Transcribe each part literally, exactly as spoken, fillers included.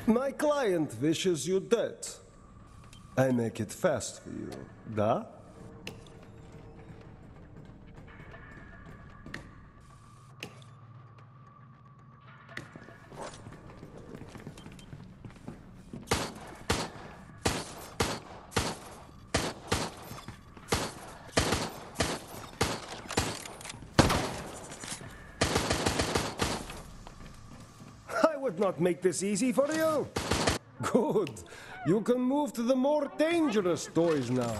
My client wishes you dead. I make it fast for you, da? I would not make this easy for you. Good. You can move to the more dangerous toys now.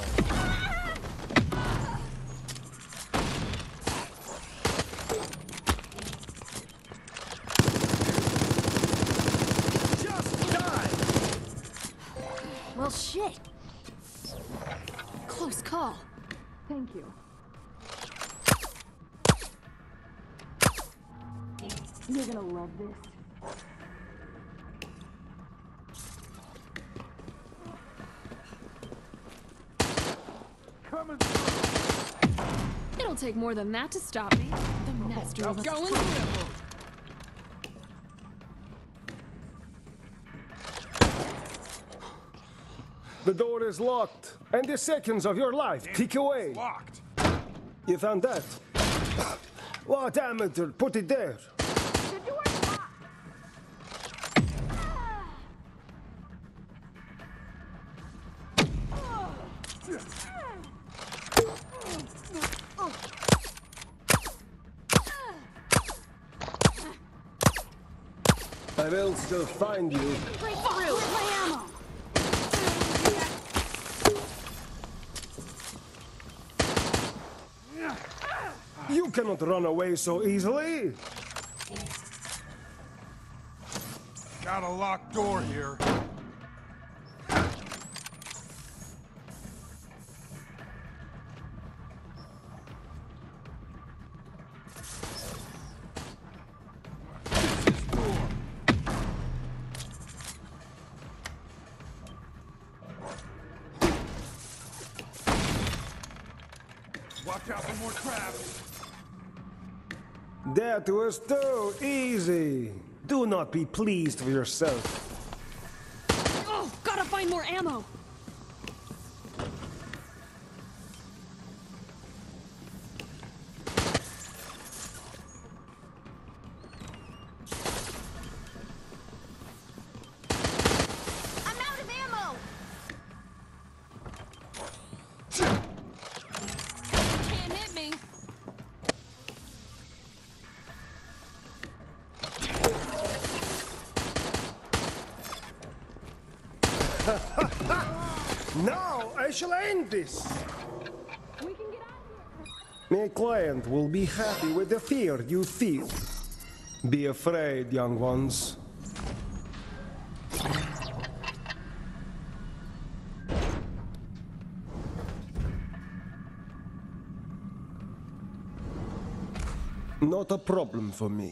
Just die! Well, shit. Close call. Thank you. You're gonna love this. It'll take more than that to stop me. The master of going through. The door is locked, and the seconds of your life tick away. Locked. You found that? What amateur put it there? The door's locked. I will still find you. Break through. My ammo. You cannot run away so easily. Got a locked door here. Watch out for more traps. That was too easy. Do not be pleased with yourself. Oh, gotta find more ammo. I'm out of ammo. Can't hit me. Now I shall end this. We can get out of here. My client will be happy with the fear you feel. Be afraid, young ones. Not a problem for me.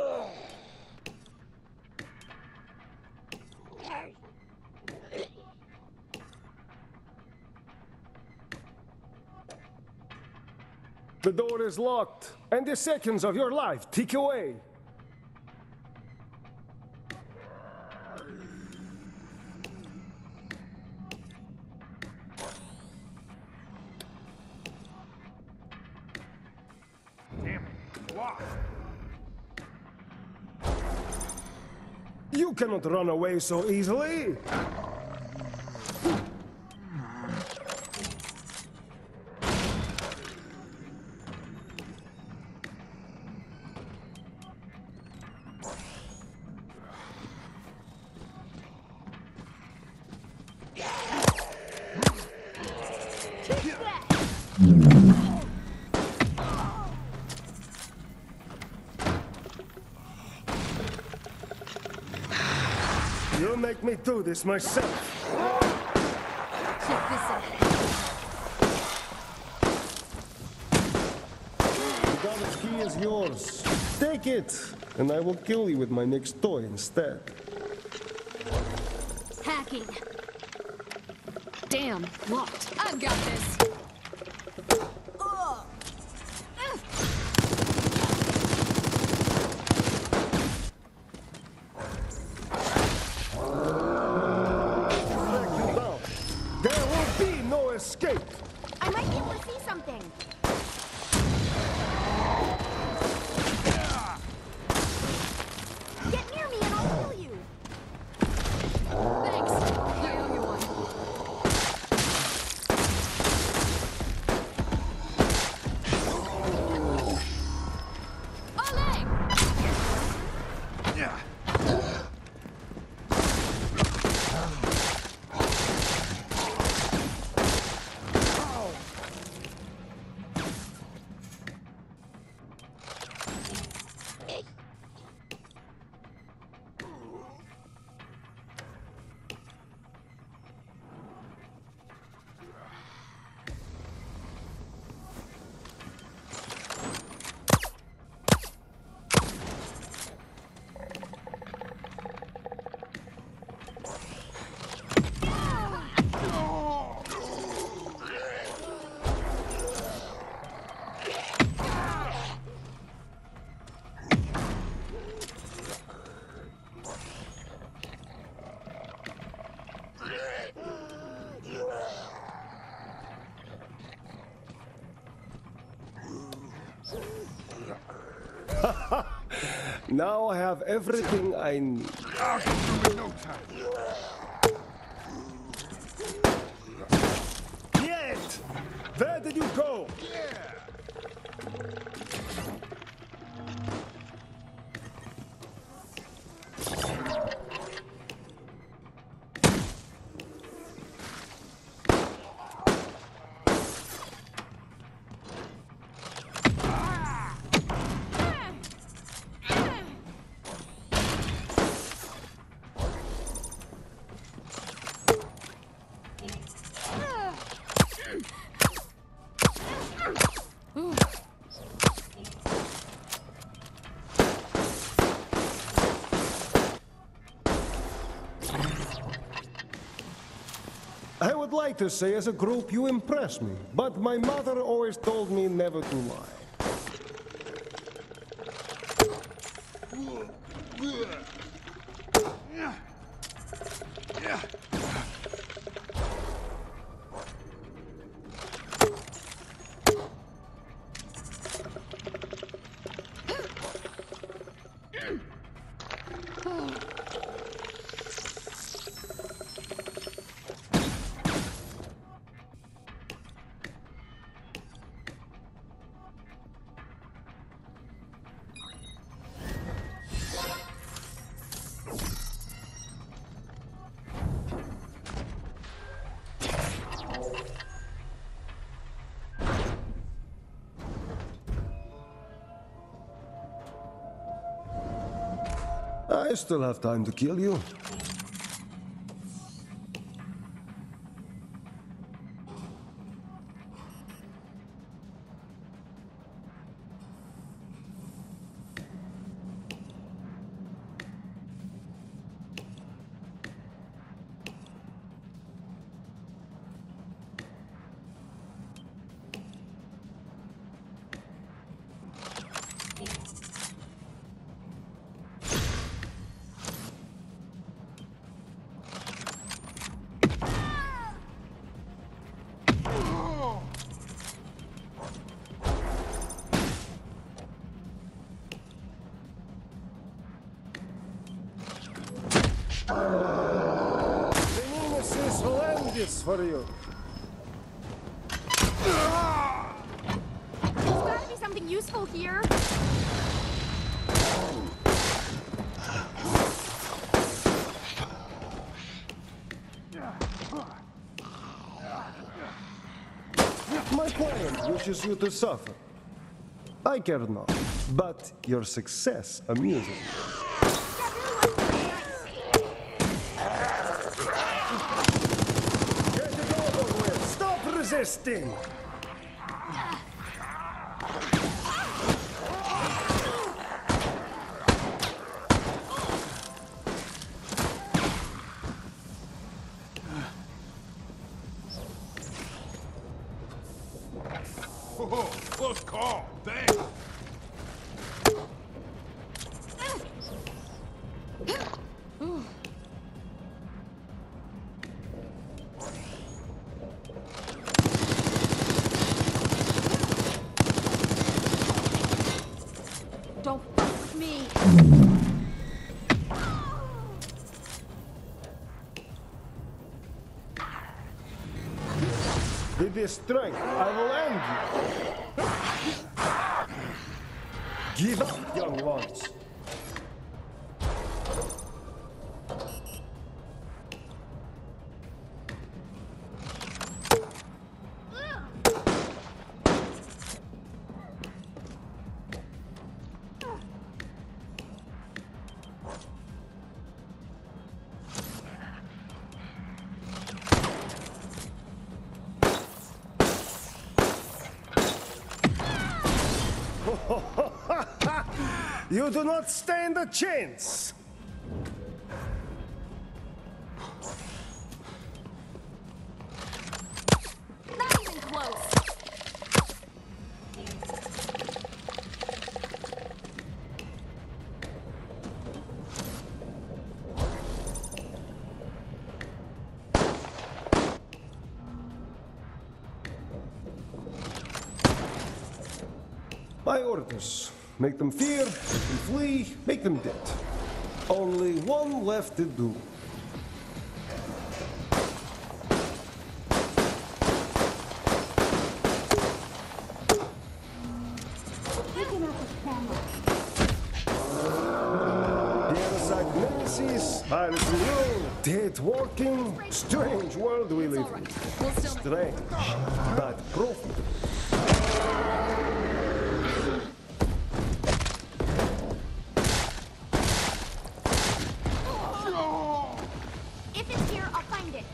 The door is locked, and the seconds of your life tick away. Damn it. Locked. You cannot run away so easily. You make me do this myself. Check this out. The garbage key is yours. Take it, and I will kill you with my next toy instead. Hacking. Damn, locked. I've got this. Ugh. Ugh. Now I have everything I need. I'll get through in no time. Yet! Where did you go? I would like to say as a group you impress me, but my mother always told me never to lie. I still have time to kill you. Venus is horrendous for you. There's gotta be something useful here. My client wishes you to suffer. I care not, but your success amuses me. Get it over with! Stop resisting! Whoa, close call. Thanks. Don't fuck with me. With this strength, I will end you. Give up, young ones. You do not stand a chance! Not even close. My orders. Make them fear, make them flee, three, make them dead. Only one left to do. Pirates rule, dead walking, strange world we It's live all in. right. We'll still make Strange, but profitable. If it's here, I'll find it.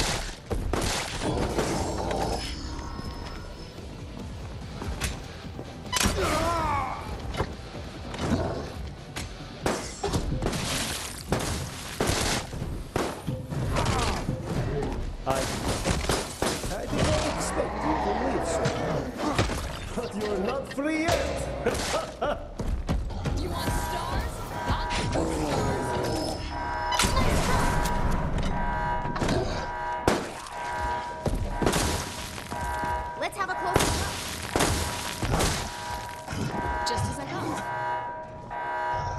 I, I did not expect you to leave so, but you're not free yet. You want stars? Not Let's have a closer look. just as I thought.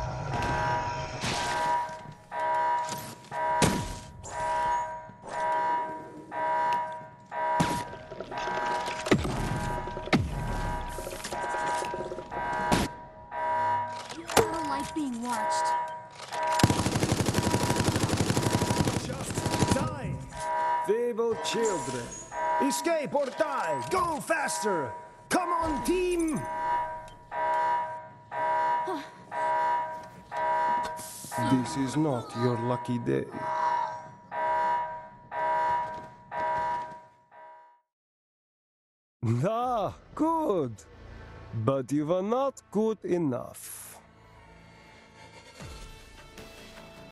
I don't like being watched. Just die. Feeble children. Escape or die. Go faster. Come on, team. This is not your lucky day. Ah, good. But you were not good enough.